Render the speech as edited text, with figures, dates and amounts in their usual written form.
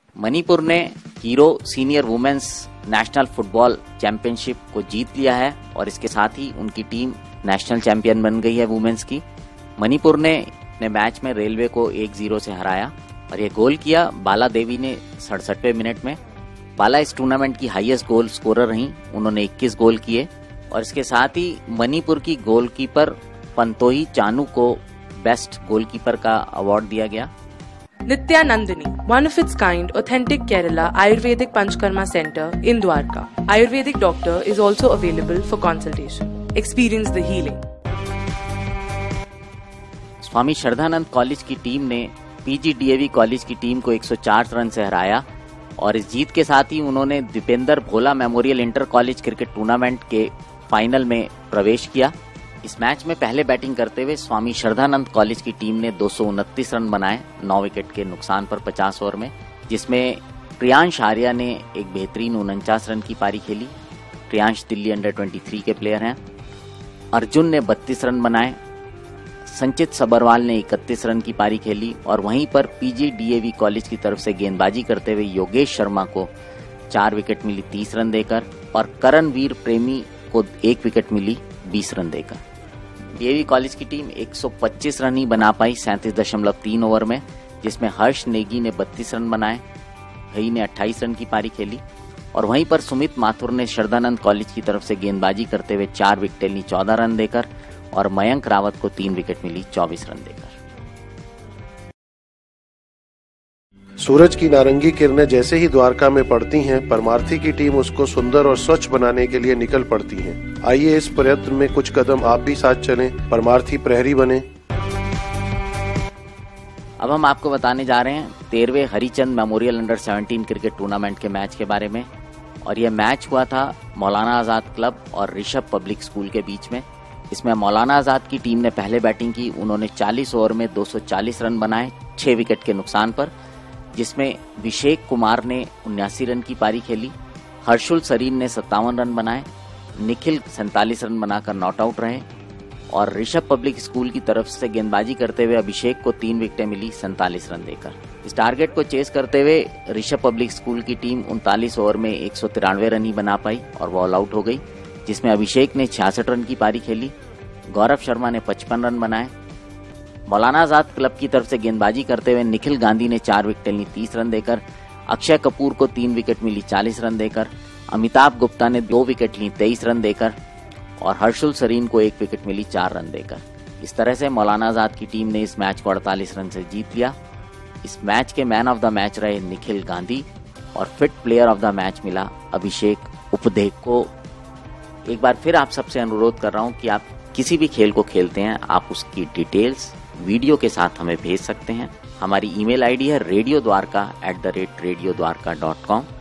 मणिपुर ने Hero senior women's national football championship को जीत लिया है और इसके साथ ही उनकी टीम नेशनल चैंपियन बन गई है वुमेन्स की। मणिपुर ने अपने मैच में रेलवे को 1-0 से हराया और ये गोल किया बाला देवी ने 67वें मिनट में। बाला इस टूर्नामेंट की हाईएस्ट गोल स्कोरर रहीं, उन्होंने 21 गोल किए और इसके साथ ही मणिपुर की गोलकीपर पंतोही चानू को बेस्ट गोलकीपर का अवार्ड दिया गया। Nityanandini, one of its kind, authentic Kerala Ayurvedic Panchkarma Center in Dwarka. Ayurvedic doctor is also available for consultation. Experience the healing. Swami Shraddhanand college की टीम ने PGDAV कॉलेज की टीम को 104 run से हराया और इस जीत के साथ ही उन्होंने Dwipendra Bhola memorial inter college cricket tournament के फाइनल में प्रवेश किया। इस मैच में पहले बैटिंग करते हुए स्वामी श्रद्धानंद कॉलेज की टीम ने 229 रन बनाए 9 विकेट के नुकसान पर 50 ओवर में, जिसमें प्रियांश आर्या ने एक बेहतरीन 49 रन की पारी खेली। प्रियांश दिल्ली अंडर 23 के प्लेयर हैं। अर्जुन ने 32 रन बनाए। संचित सभरवाल ने 31 रन की पारी खेली और वहीं पर PGDAV कॉलेज की तरफ से गेंदबाजी करते हुए योगेश शर्मा को 4 विकेट मिली 30 रन देकर और करणवीर प्रेमी को 1 विकेट मिली 20 रन देकर। DAV कॉलेज की टीम 125 रन ही बना पाई 37.3 ओवर में, जिसमें हर्ष नेगी ने 32 रन बनाए, घई ने 28 रन की पारी खेली और वहीं पर सुमित माथुर ने श्रद्धानंद कॉलेज की तरफ से गेंदबाजी करते हुए 4 विकेट ली 14 रन देकर और मयंक रावत को 3 विकेट मिली 24 रन देकर। सूरज की नारंगी किरणें जैसे ही द्वारका में पड़ती हैं, परमार्थी की टीम उसको सुंदर और स्वच्छ बनाने के लिए निकल पड़ती है। आइए इस प्रयत्न में कुछ कदम आप भी साथ चलें, परमार्थी प्रहरी बने। अब हम आपको बताने जा रहे हैं 13वें Harichand memorial under 17 cricket tournament के मैच के बारे में और यह मैच हुआ था मौलाना आजाद क्लब और ऋषभ पब्लिक स्कूल के बीच में। इसमें मौलाना आजाद की टीम ने पहले बैटिंग की, उन्होंने 40 ओवर में 240 रन बनाए 6 विकेट के नुकसान पर, जिसमें अभिषेक कुमार ने 79 रन की पारी खेली। हर्षुल सरीन ने 57 रन बनाए, निखिल 47 रन बनाकर नॉट आउट रहे और ऋषभ पब्लिक स्कूल की तरफ से गेंदबाजी करते हुए अभिषेक को 3 विकेटें मिली 47 रन देकर। इस टारगेट को चेस करते हुए ऋषभ पब्लिक स्कूल की टीम 39 ओवर में 193 रन ही बना पाई और वो ऑल आउट हो गई, जिसमें अभिषेक ने 66 रन की पारी खेली, गौरव शर्मा ने 55 रन बनाए। मौलाना आजाद क्लब की तरफ से गेंदबाजी करते हुए निखिल गांधी ने 4 विकेट ली 30 रन देकर, अक्षय कपूर को 3 विकेट मिली 40 रन देकर, अमिताभ गुप्ता ने 2 विकेट ली 23 रन देकर और हर्षुल सरीन को 1 विकेट मिली 4 रन देकर। इस तरह से मौलाना आजाद की टीम ने इस मैच को 48 रन से जीत लिया। इस मैच के मैन ऑफ द मैच रहे निखिल गांधी और fit player of the match मिला अभिषेक उपदेक को। एक बार फिर आप सबसे अनुरोध कर रहा हूं कि आप किसी भी खेल को खेलते हैं, आप उसकी डिटेल्स वीडियो के साथ हमें भेज सकते हैं। हमारी ईमेल आईडी है radiodwarka@radiodwarka.com।